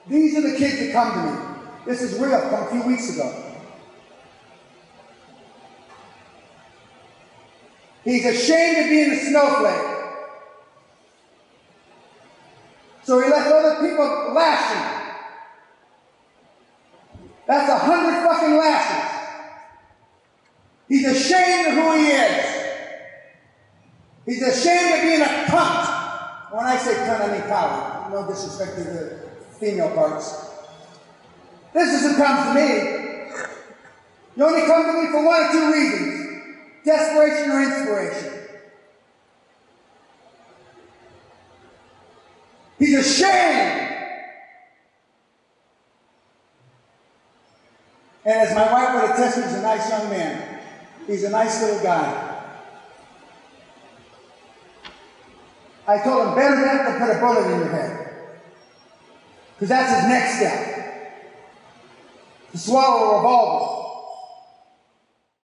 These are the kids that come to me. This is real, from a few weeks ago. He's ashamed of being a snowflake. So he lets other people lash him. That's 100 fucking lashes. He's ashamed of who he is. He's ashamed of being a cunt. When I say cunt, I mean coward. No disrespect to the female parts. This is who comes to me. You only come to me for one or two reasons. Desperation or inspiration. He's ashamed. And as my wife would attest, he's a nice young man. He's a nice little guy. I told him, better that than put a bullet in your head. Because that's his next step. To swallow a revolver.